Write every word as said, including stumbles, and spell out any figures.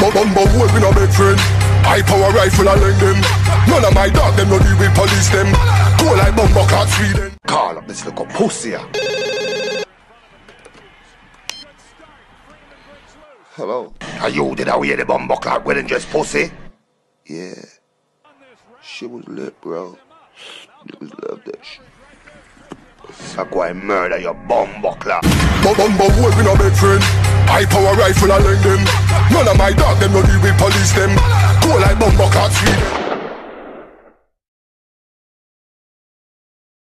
Bumbo hole we no make friend. High power rifle and lend them. None of my dog them no deal with police them. Go like bumbo clock Sweden. Call up this little pussy. Hello. Are you did I hear the bumbo clock wedding dress pussy? Yeah. Shit was lit, bro. Niggas love that shit. I go and murder your bumbo clock. Bumbo hole we no make friend. High power rifle and lend them. None of my dog them no deal with police them. Go like bumbo clock Sweden.